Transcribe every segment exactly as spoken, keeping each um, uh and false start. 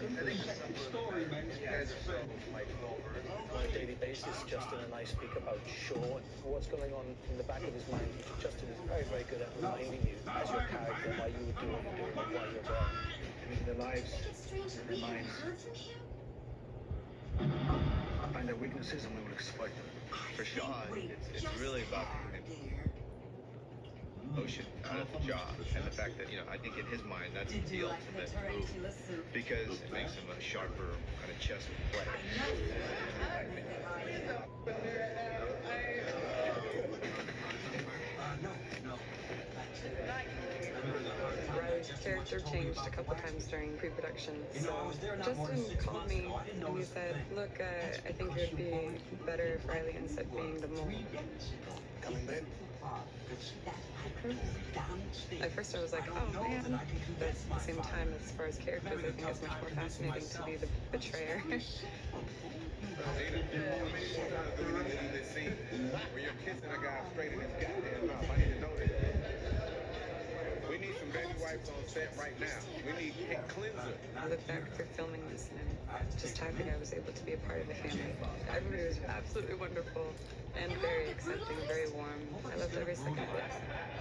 On a daily basis, Justin and I speak about Shaw and what's going on in the back of his mind. Justin is very, very good at reminding you, as your character, why you would do what you're doing and why you're there. And in their lives, it reminds. Find their weaknesses and we will exploit them. For Shaw, it's, it's really about putting emotion out of the job, and the fact that, you know, I think in his mind that's the ultimate move, because it makes him a sharper kind of chess player. Riley's character changed a couple times during pre-production, so Justin called me and he said, look, uh, I think it would be better if Riley ends up being the mole. Coming, babe? At first I was like, oh man, but at the same time, as far as characters, I think it's much more fascinating to be the betrayer. When you're kissing a guy straight in his goddamn mouth, I need to know that. We need some baby wipes on set right now. We need a cleanser. I look back through filming this and I'm just happy I was able to be a part of the family. Everybody was absolutely wonderful and very accepting, very warm. I loved every second of it.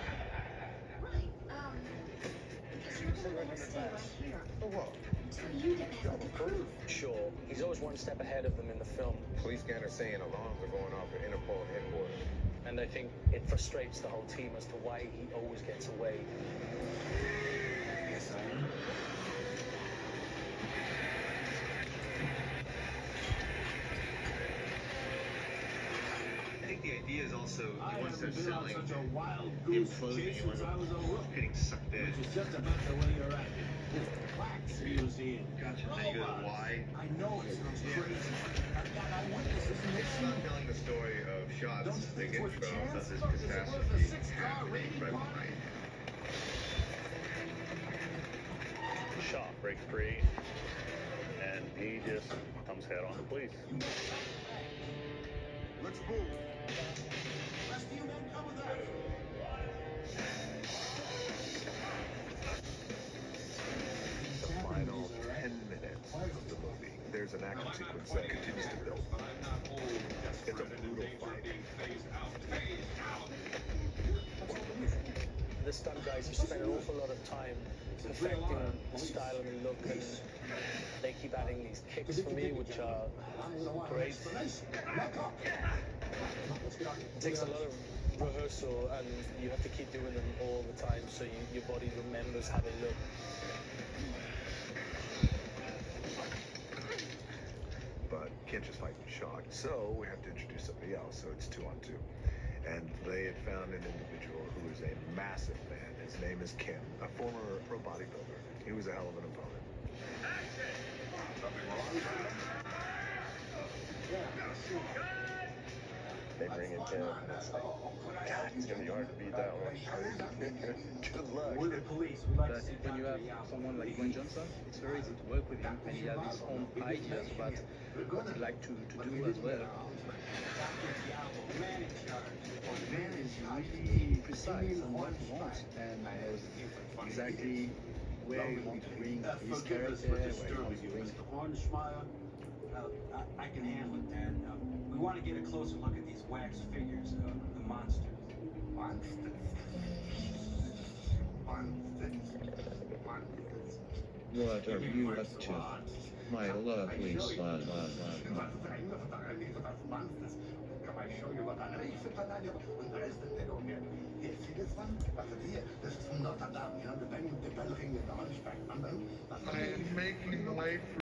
Sure, he's always one step ahead of them in the film. Police scanner saying alarms are going off at Interpol headquarters. And I think it frustrates the whole team as to why he always gets away. Yes, I am. I think the idea is also, you want to start selling imploding, you want to getting sucked in. It's just about the way you're acting. Wax museum. Gotcha. Then you go to why. I know it sounds crazy. I've got eyewitnesses. It's not telling the story of Shaw's big intro, that's his catastrophe happening right behind him. Shaw breaks free, and he just comes head on the police. Let's move. Rescue men, come with us. The final ten minutes of the movie, there's an action sequence that continues to build. It's a brutal fight. The stunt guys have spent an awful lot of time perfecting the style and the look, and they keep adding these kicks for me, which are great. It takes a lot of rehearsal, and you have to keep doing them all the time so you, your body remembers how they look. But can't just fight with Shaw. So we have to introduce somebody else, so it's two on two. And they had found an individual who is a massive fan. His name is Kim, a former pro bodybuilder. He was a hell of an opponent. They bring in Kim, and it's like, God, it's gonna be hard to beat that one. Good luck. We're the police. We like But to see when you have someone like Dwayne Johnson, it's very easy to work with him, and he has his own ideas about what he'd like to, to do as well. Man is really precise on what he wants, and knows exactly where he wants to bring his character, where he wants to bring. Mister Hornschmeyer, uh, I, I can handle it, Dan. Uh, we want to get a closer look at these wax figures, uh, the monsters. Monsters. Monsters. Monsters. What are you up to, my lovely son? Can I show you what I know? Yes, see this one? But here, this is from Notre Dame, you know, the bell, the bell ring in the Hunchback. I am making life